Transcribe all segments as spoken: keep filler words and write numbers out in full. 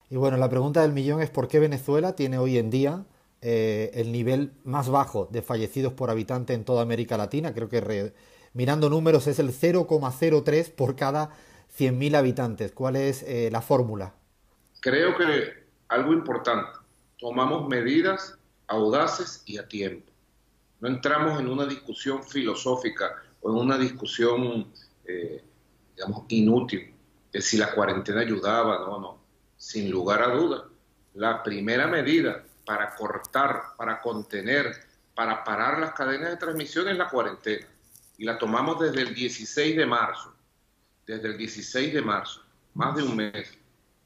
Y bueno, la pregunta del millón es ¿por qué Venezuela tiene hoy en día eh, el nivel más bajo de fallecidos por habitante en toda América Latina? Creo que re- mirando números es el cero coma cero tres por cada cien mil habitantes. ¿Cuál es eh, la fórmula? Creo que algo importante, tomamos medidas audaces y a tiempo. No entramos en una discusión filosófica o en una discusión, eh, digamos, inútil de si la cuarentena ayudaba, no, no. Sin lugar a dudas, la primera medida para cortar, para contener, para parar las cadenas de transmisión es la cuarentena. Y la tomamos desde el dieciséis de marzo, desde el dieciséis de marzo, más de un mes.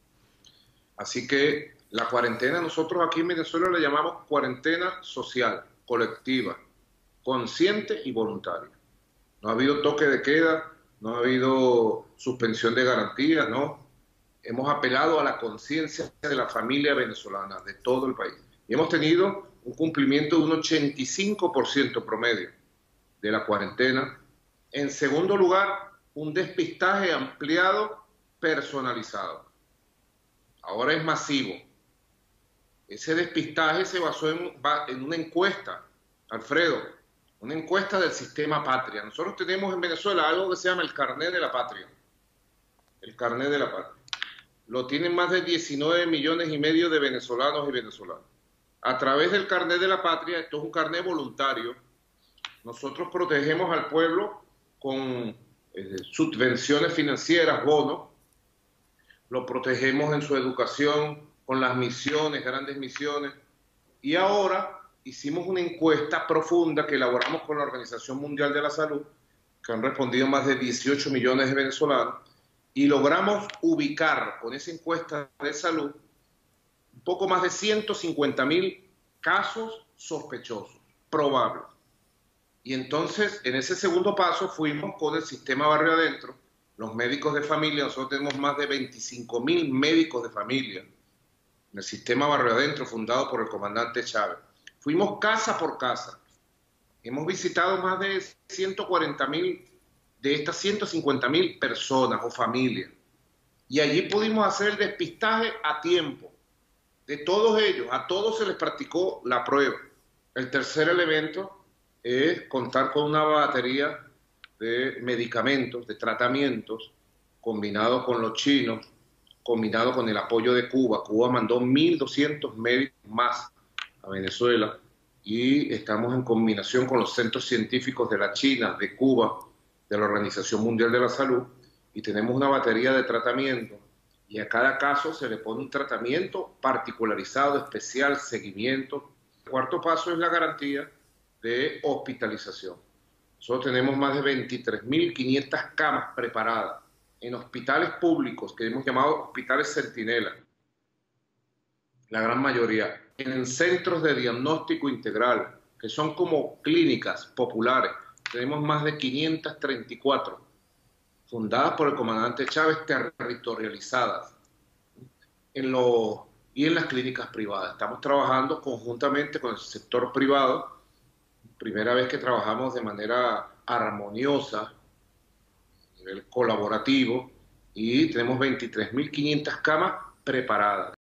Así que la cuarentena nosotros aquí en Venezuela le llamamos cuarentena social, colectiva, consciente y voluntaria. No ha habido toque de queda, no ha habido suspensión de garantías, no. Hemos apelado a la conciencia de la familia venezolana, de todo el país. Y hemos tenido un cumplimiento de un ochenta y cinco por ciento promedio de la cuarentena. En segundo lugar, un despistaje ampliado, personalizado. Ahora es masivo. Ese despistaje se basó en, en una encuesta, Alfredo, una encuesta del sistema Patria. Nosotros tenemos en Venezuela algo que se llama el carnet de la patria. El carnet de la patria. Lo tienen más de diecinueve millones y medio de venezolanos y venezolanas. A través del carnet de la patria, esto es un carnet voluntario, nosotros protegemos al pueblo con eh, subvenciones financieras, bonos, lo protegemos en su educación, con las misiones, grandes misiones, y ahora hicimos una encuesta profunda que elaboramos con la Organización Mundial de la Salud, que han respondido más de dieciocho millones de venezolanos, y logramos ubicar con esa encuesta de salud un poco más de ciento cincuenta mil casos sospechosos, probables. Y entonces, en ese segundo paso, fuimos con el sistema barrio adentro, los médicos de familia, nosotros tenemos más de veinticinco mil médicos de familia en el sistema barrio adentro, fundado por el comandante Chávez. Fuimos casa por casa, hemos visitado más de ciento cuarenta mil de estas ciento cincuenta mil personas o familias, y allí pudimos hacer el despistaje a tiempo de todos ellos, a todos se les practicó la prueba. El tercer elemento es contar con una batería de medicamentos, de tratamientos, combinado con los chinos, combinado con el apoyo de Cuba. Cuba mandó mil doscientos médicos más a Venezuela y estamos en combinación con los centros científicos de la China, de Cuba, de la Organización Mundial de la Salud, y tenemos una batería de tratamiento y a cada caso se le pone un tratamiento particularizado, especial, seguimiento. El cuarto paso es la garantía de hospitalización. Nosotros tenemos más de veintitrés mil quinientas camas preparadas en hospitales públicos que hemos llamado hospitales centinela, la gran mayoría, en centros de diagnóstico integral, que son como clínicas populares. Tenemos más de quinientas treinta y cuatro, fundadas por el comandante Chávez, territorializadas en lo, y en las clínicas privadas. Estamos trabajando conjuntamente con el sector privado, primera vez que trabajamos de manera armoniosa, a nivel colaborativo, y tenemos veintitrés mil quinientas camas preparadas.